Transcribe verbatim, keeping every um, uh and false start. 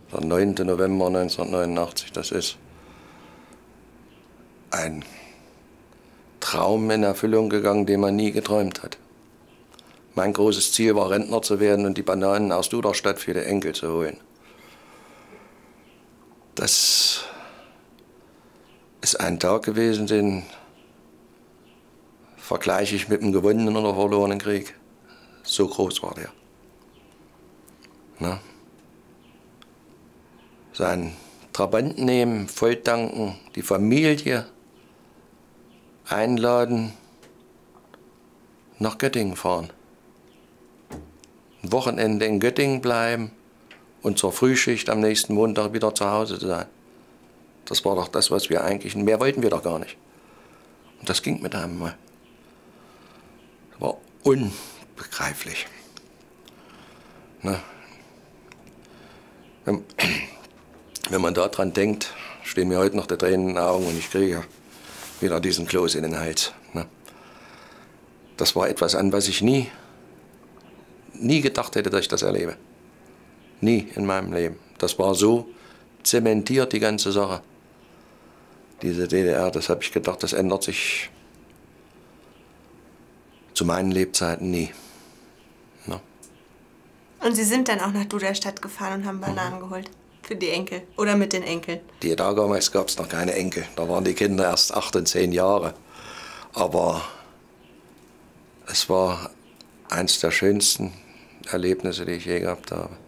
Der neunte November neunzehnhundertneunundachtzig, das ist ein Traum in Erfüllung gegangen, den man nie geträumt hat. Mein großes Ziel war, Rentner zu werden und die Bananen aus Duderstadt für die Enkel zu holen. Das ist ein Tag gewesen, den vergleiche ich mit einem gewonnenen oder verlorenen Krieg. So groß war der. Na? Seinen Trabanten nehmen, voll tanken, die Familie einladen, nach Göttingen fahren. Ein Wochenende in Göttingen bleiben und zur Frühschicht am nächsten Montag wieder zu Hause sein. Das war doch das, was wir eigentlich, mehr wollten wir doch gar nicht. Und das ging mit einem Mal. Das war unbegreiflich. Na, wenn, wenn man daran denkt, stehen mir heute noch die Tränen in den Augen und ich kriege wieder diesen Kloß in den Hals. Na, das war etwas, an was ich nie, nie gedacht hätte, dass ich das erlebe. Nie in meinem Leben. Das war so zementiert, die ganze Sache. Diese D D R, das habe ich gedacht, das ändert sich zu meinen Lebzeiten nie. No. Und Sie sind dann auch nach Duderstadt gefahren und haben Bananen mhm. geholt? Für die Enkel? Oder mit den Enkeln? Die damals gab es noch keine Enkel. Da waren die Kinder erst acht und zehn Jahre. Aber es war eines der schönsten Erlebnisse, die ich je gehabt habe.